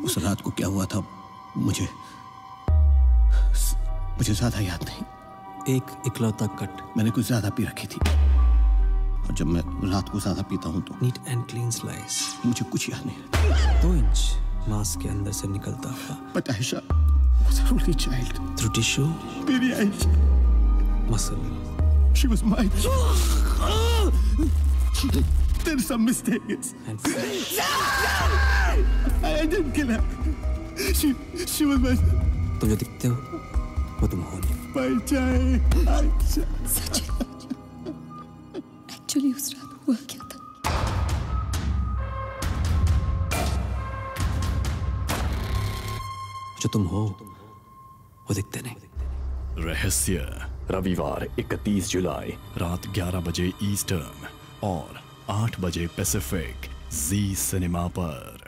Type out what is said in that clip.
उस रात को क्या हुआ था मुझे ज्यादा याद नहीं। एक इकलौता कट मैंने कुछ ज्यादा पी रखी थी, और जब मैं रात को ज्यादा पीता हूँ तो नीट एंड क्लीन स्लाइस, मुझे कुछ याद नहीं। 2 इंच मांस के अंदर से निकलता हुआ। But Aisha was an only child. Through tissue, मेरी Aisha, muscle. she was my child. There's some mistakes. And flesh. I didn't kill her. She was my. तुम जो दिखते हो वो तुम हो नहीं। My child. Aisha. Sachin, actually उस रात हुआ क्या था? जो तुम हो वो दिखते नहीं। रहस्य, रविवार 31 जुलाई रात 11 बजे ईस्टर्न और 8 बजे पैसिफिक, जी सिनेमा पर।